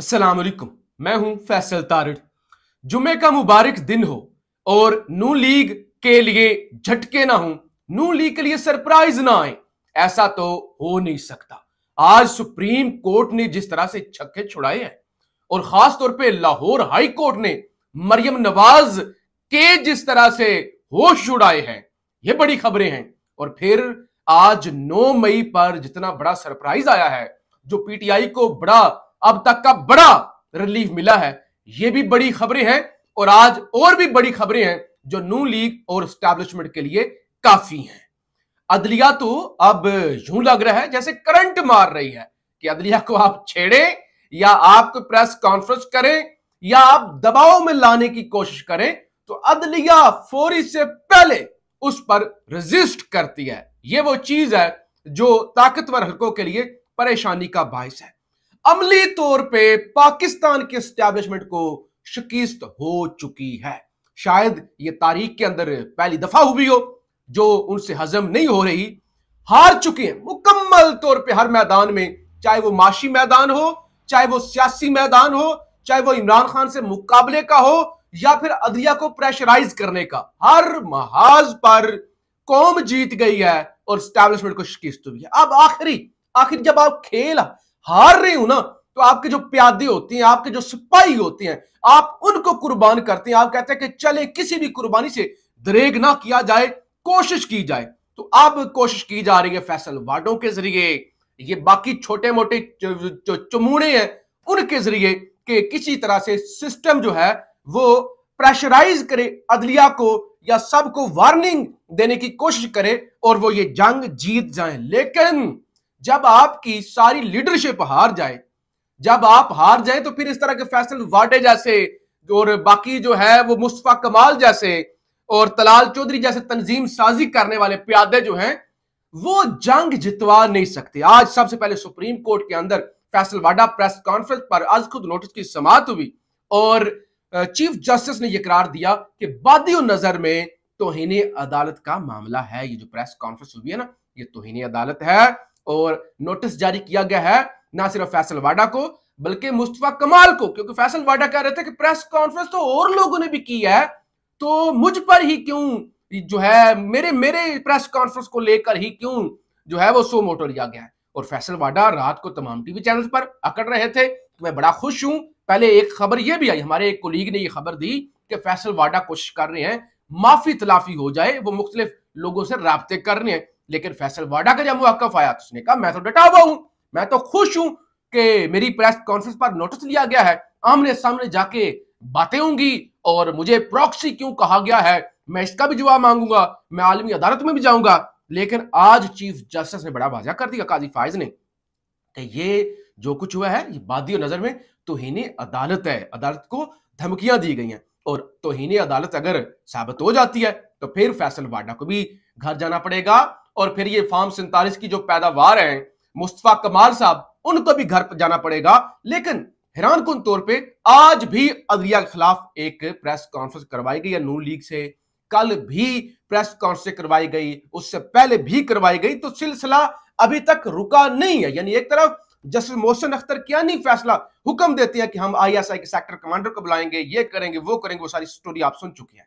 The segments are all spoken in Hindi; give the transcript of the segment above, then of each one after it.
अस्सलाम वालेकुम। मैं हूं फैसल तारिड़। जुमे का मुबारक दिन हो और नू लीग के लिए झटके ना हो, नू लीग के लिए सरप्राइज ना आए, ऐसा तो हो नहीं सकता। आज सुप्रीम कोर्ट ने जिस तरह से छक्के छुड़ाए हैं और खास तौर पे लाहौर हाई कोर्ट ने मरियम नवाज के जिस तरह से होश उड़ाए हैं, ये बड़ी खबरें हैं। और फिर आज 9 मई पर जितना बड़ा सरप्राइज आया है, जो पीटीआई को बड़ा अब तक का बड़ा रिलीफ मिला है, ये भी बड़ी खबरें हैं। और आज और भी बड़ी खबरें हैं जो नून लीग और एस्टैब्लिशमेंट के लिए काफी हैं। अदलिया तो अब यूं लग रहा है जैसे करंट मार रही है कि अदलिया को आप छेड़ें या आप कोई प्रेस कॉन्फ्रेंस करें या आप दबाव में लाने की कोशिश करें तो अदलिया फौरी से पहले उस पर रेजिस्ट करती है। यह वो चीज है जो ताकतवर हलकों के लिए परेशानी का बायस है। अमली तौर पे पाकिस्तान के एस्टैब्लिशमेंट को शिकस्त हो चुकी है। शायद ये तारीख के अंदर पहली दफा हुई हो जो उनसे हजम नहीं हो रही। हार चुके हैं मुकम्मल तौर पे हर मैदान में, चाहे वो माशी मैदान हो, चाहे वो सियासी मैदान हो, चाहे वो इमरान खान से मुकाबले का हो या फिर अदलिया को प्रेशराइज करने का। हर महाज पर कौम जीत गई है और एस्टैब्लिशमेंट को शिकस्त हुई है। अब आखिर जब आप खेल हार रहे हो ना, तो आपके जो प्यादे होते हैं, आपके जो सिपाही होते हैं, आप उनको कुर्बान करते हैं। आप कहते हैं कि चले किसी भी कुर्बानी से दरेग ना किया जाए, कोशिश की जाए। तो अब कोशिश की जा रही है फैसल वाडों के जरिए, ये बाकी छोटे मोटे जो चमूड़े हैं उनके जरिए, कि किसी तरह से सिस्टम जो है वो प्रेशराइज करे अदलिया को या सबको वार्निंग देने की कोशिश करे और वो ये जंग जीत जाए। लेकिन जब आपकी सारी लीडरशिप हार जाए, जब आप हार जाए, तो फिर इस तरह के फैसल वाडे जैसे और बाकी जो है वो मुस्तफा कमाल जैसे और तलाल चौधरी जैसे तंजीम साजी करने वाले प्यादे जो हैं वो जंग जितवा नहीं सकते। आज सबसे पहले सुप्रीम कोर्ट के अंदर फैसल वाडा प्रेस कॉन्फ्रेंस पर आज खुद नोटिस की समाअत हुई और चीफ जस्टिस ने यह करार दिया कि बादियों नजर में तौहीन अदालत का मामला है। ये जो प्रेस कॉन्फ्रेंस हुई है ना, ये तौहीन अदालत है और नोटिस जारी किया गया है ना सिर्फ फैसल वाडा को बल्कि मुस्तफा कमाल को, क्योंकि फैसल वाडा कह रहे थे कि प्रेस कॉन्फ्रेंस तो और लोगों ने भी की है, तो मुझ पर ही क्यों जो है मेरे प्रेस कॉन्फ्रेंस को लेकर ही क्यों जो है वो सो मोटो लिया गया है। और फैसल वाडा रात को तमाम टीवी चैनल पर अकड़ रहे थे कि मैं बड़ा खुश हूं। पहले एक खबर यह भी आई, हमारे एक कोलीग ने यह खबर दी कि फैसल वाडा कोशिश कर रहे हैं माफी तलाफी हो जाए, वो मुख्तलिफ लोगों से राब्ते कर रहे हैं। लेकिन फैसल वाडा का जब मुवक्कफ आया तो उसने कहा मैं तो डटा हुआ हूं, मैं तो खुश हूं कि मेरी प्रेस कॉन्फ्रेंस पर नोटिस लिया गया है, आमने सामने जाके बातें होंगी और मुझे प्रॉक्सी क्यों कहा गया है मैं इसका भी जवाब मांगूंगा, मैं आलमी अदालत में भी जाऊंगा। लेकिन आज चीफ जस्टिस ने बड़ा वाज़ा कर दिया, काजी फाइज ने, कि ये जो कुछ हुआ है ये बादियों नजर में तौहीन अदालत है, अदालत को धमकियां दी गई हैं और तौहीन अदालत अगर साबित हो जाती है तो फिर फैसल वाडा को भी घर जाना पड़ेगा और फिर ये फार्म 47 की जो पैदावार है मुस्तफा कमाल साहब उनको भी घर जाना पड़ेगा। लेकिन हैरान कुन तौर पे आज भी अदलिया के खिलाफ एक प्रेस कॉन्फ्रेंस करवाई गई है नून लीग से, कल भी प्रेस कॉन्फ्रेंस करवाई गई, उससे पहले भी करवाई गई, तो सिलसिला अभी तक रुका नहीं है। यानी एक तरफ जस्टिस मोहसिन अख्तर कियानी फैसला हुक्म देते हैं कि हम आईएसआई के सेक्टर कमांडर को बुलाएंगे, ये करेंगे वो करेंगे, वो सारी स्टोरी आप सुन चुके हैं।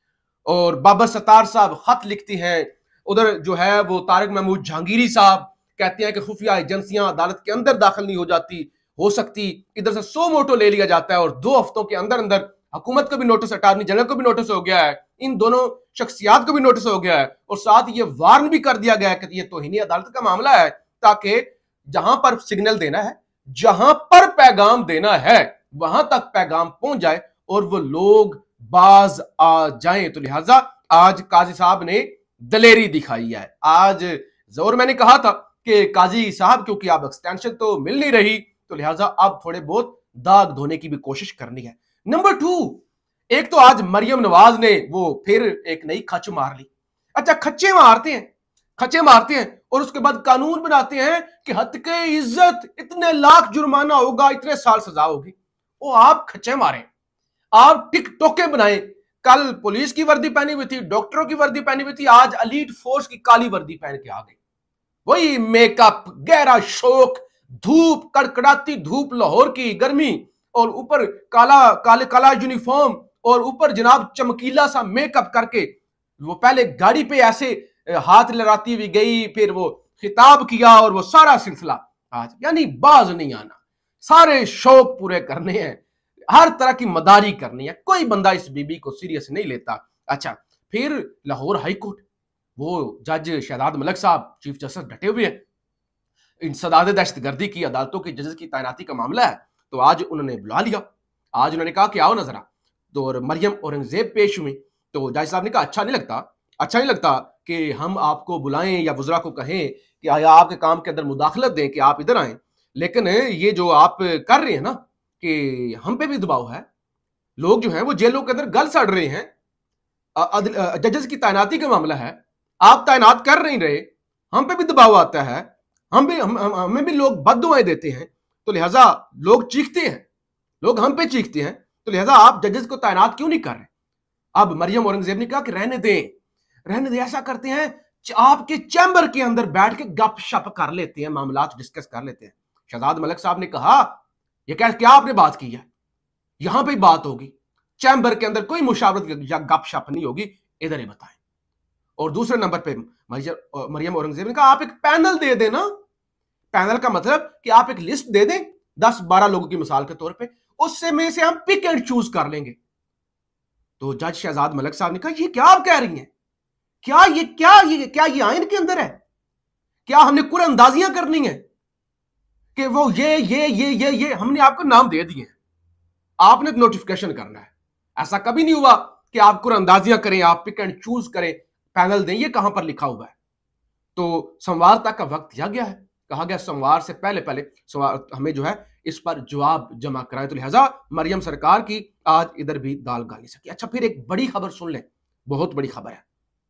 और बाबर सत्तार साहब खत लिखती हैं, उधर जो है वो तारिक महमूद जहांगीरी साहब कहते हैं कि खुफिया एजेंसियां अदालत के अंदर दाखिल नहीं हो सकती, इधर से सो मोटो ले लिया जाता है और 2 हफ्तों के अंदर अंदर हुकूमत को भी नोटिस, अटार्नी जनरल को भी नोटिस हो गया है, इन दोनों शख्सियात को भी नोटिस हो गया है और साथ ये वार्न भी कर दिया गया है कि ये तौहीन अदालत का मामला है, ताकि जहां पर सिग्नल देना है, जहां पर पैगाम देना है वहां तक पैगाम पहुंच जाए और वो लोग बाज आ जाएं। तो लिहाजा आज काजी साहब ने दलेरी दिखाई है। आज जोर मैंने कहा था कि काजी साहब क्योंकि अब एक्सटेंशन तो मिल नहीं रही तो लिहाजा अब थोड़े बहुत दाग धोने की भी कोशिश करनी है। नंबर 2, एक तो आज मरियम नवाज ने वो फिर एक नई खच मार ली। अच्छा, खच्चे मारते हैं और उसके बाद कानून बनाते हैं कि हत्के इज्जत इतने लाख जुर्माना होगा, इतने साल सजा होगी। वो आप खच्चे मारे, आप टिकटॉके बनाए। कल पुलिस की वर्दी पहनी हुई थी, डॉक्टरों की वर्दी पहनी हुई थी, आज एलीट फोर्स की काली वर्दी पहन के आ गई। वही मेकअप, गहरा शौक, धूप, कड़कड़ाती धूप, लाहौर की गर्मी, और ऊपर काला काले काला यूनिफॉर्म, और ऊपर जनाब चमकीला सा मेकअप करके वो पहले गाड़ी पे ऐसे हाथ लहराती हुई गई, फिर वो खिताब किया, और वो सारा सिलसिला आज यानी बाज नहीं आना, सारे शौक पूरे करने हैं, हर तरह की मदारी करनी है, कोई बंदा इस बीबी को सीरियस नहीं लेता। अच्छा, फिर लाहौर हाई कोर्ट, वो जज शहजाद मलिक साहब चीफ जस्टिस डटे हुए हैं, इंसदाद दहशतगर्दी की अदालतों के जजेस की तैनाती का मामला है, तो आज उन्होंने बुला लिया। आज उन्होंने कहा कि आओ ना जरा, तो और मरियम औरंगजेब पेश हुई, तो जज साहब ने कहा अच्छा नहीं लगता कि हम आपको बुलाएं या वज़रा को कहें कि या आपके काम के अंदर मुदाखलत दें कि आप इधर आए, लेकिन ये जो आप कर रहे हैं ना कि हम पे भी दबाव है, लोग जो हैं वो जेलों के अंदर गल सड़ रहे हैं, जजेस की तैनाती का मामला है, आप तैनात कर नहीं रहे, हम पे भी दबाव आता है, हमें भी लोग बद्दुआएं देते हैं, तो लिहाजा लोग चीखते हैं, लोग हम पे चीखते हैं, तो लिहाजा आप जजेस को तैनात क्यों नहीं कर रहे। अब मरियम औरंगजेब ने कहा कि रहने दें, ऐसा करते हैं आपके चैम्बर के अंदर बैठ के गपशप कर लेते हैं, मामला डिस्कस कर लेते हैं। शहजाद मलिक साहब ने कहा यह क्या आपने बात की है, यहां पे बात होगी, चैम्बर के अंदर कोई मुशावरत या गपशप नहीं होगी, इधर ही बताएं। और दूसरे नंबर पे मरियम औरंगजेब ने कहा आप एक पैनल दे देना, पैनल का मतलब कि आप एक लिस्ट दे दें 10-12 लोगों की मिसाल के तौर पे, उससे में से हम पिक एंड चूज कर लेंगे। तो जज शहजाद मलिक साहब ने कहा ये क्या आप कह रही हैं, क्या ये आइन के अंदर है, क्या हमने कुरअंदाजियां करनी है कि वो ये हमने आपको नाम दे दिए, आपने नोटिफिकेशन करना है। ऐसा कभी नहीं हुआ कि आप कुरअंदाजियां करें, आप पिक एंड चूज करें, पैनल दें, ये कहां पर लिखा हुआ है। तो सोमवार तक का वक्त दिया गया है, कहा गया सोमवार से पहले हमें जो है इस पर जवाब जमा कराए, तो लिहाजा मरियम सरकार की आज इधर भी दाल गा नहीं सकी। अच्छा, फिर एक बड़ी खबर सुन लें, बहुत बड़ी खबर है।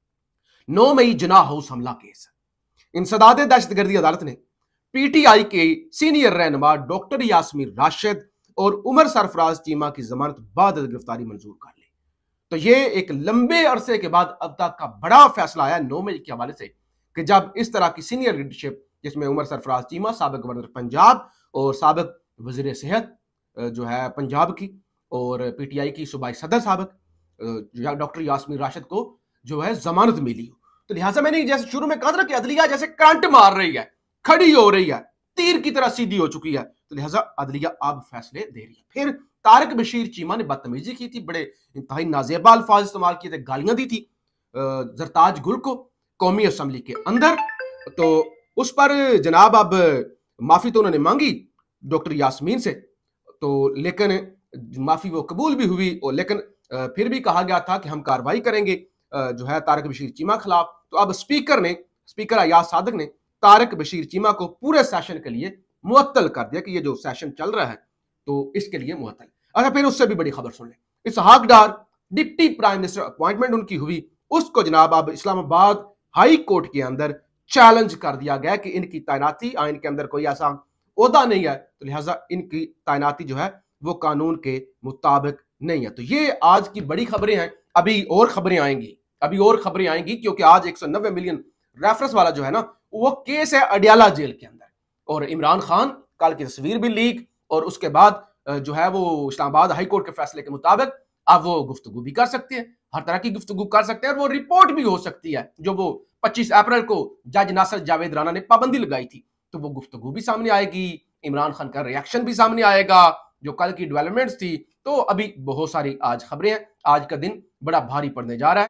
9 मई जिना हाउस हमला केस, इंसदाद दहशतगर्दी अदालत ने पीटीआई के सीनियर रहनुमा डॉक्टर यास्मीन राशिद और उमर सरफराज चीमा की जमानत बाद गिरफ्तारी मंजूर कर ली। तो ये एक लंबे अरसे के बाद अब तक का बड़ा फैसला आया 9 मई के हवाले से, कि जब इस तरह की सीनियर लीडरशिप जिसमें उमर सरफराज चीमा साबिक गवर्नर पंजाब और साबिक वजीर सेहत जो है पंजाब की, और पीटीआई की सूबाई सदर साबिक डॉक्टर यास्मीन राशिद को जो है जमानत मिली हो, तो लिहाजा मैंने जैसे शुरू में कहा था कि अदलिया जैसे करंट मार रही है, खड़ी हो रही है, तीर की तरह सीधी हो चुकी है, तो लिहाजा अदलिया अब फैसले दे रही है। फिर तारिक बशीर चीमा ने बदतमीजी की थी, बड़े इंतहाई नाजेबा अल्फाज इस्तेमाल किए थे, गालियां दी थी जरताज गुल को कौमी असम्बली के अंदर, तो उस पर जनाब अब माफी तो उन्होंने मांगी डॉक्टर यास्मीन से, तो लेकिन माफी वो कबूल भी हुई, और लेकिन फिर भी कहा गया था कि हम कार्रवाई करेंगे जो है तारिक बशीर चीमा खिलाफ। तो अब स्पीकर अयाज सादिक ने तारिक बशीर चीमा को पूरे सेशन के लिए मुअत्तल कर दिया कि ये जो सेशन चल रहा है तो इसके लिए मुअत्तल। अच्छा, फिर उससे भी बड़ी खबर सुन लें, Ishaq Dar deputy prime minister appointment उनकी हुई, उसको जनाब अब इस्लामाबाद हाई कोर्ट के अंदर चैलेंज कर दिया गया कि इनकी तैनाती आइन के अंदर कोई ऐसा ओहदा नहीं है, तो लिहाजा इनकी तैनाती जो है वो कानून के मुताबिक नहीं है। तो ये आज की बड़ी खबरें हैं, अभी और खबरें आएंगी क्योंकि आज 190 मिलियन रेफरेंस वाला जो है ना वो केस है अडियाला जेल के अंदर, और इमरान खान कल की तस्वीर भी लीक, और उसके बाद जो है वो इस्लामाबाद हाई कोर्ट के फैसले के मुताबिक अब वो गुफ्तगू भी कर सकते हैं, हर तरह की गुफ्तगू कर सकते हैं, और वो रिपोर्ट भी हो सकती है जो वो 25 अप्रैल को जज नासिर जावेद राना ने पाबंदी लगाई थी, तो वो गुफ्तगू भी सामने आएगी, इमरान खान का रिएक्शन भी सामने आएगा, जो कल की डेवलपमेंट्स थी। तो अभी बहुत सारी आज खबरें हैं, आज का दिन बड़ा भारी पड़ने जा रहा है।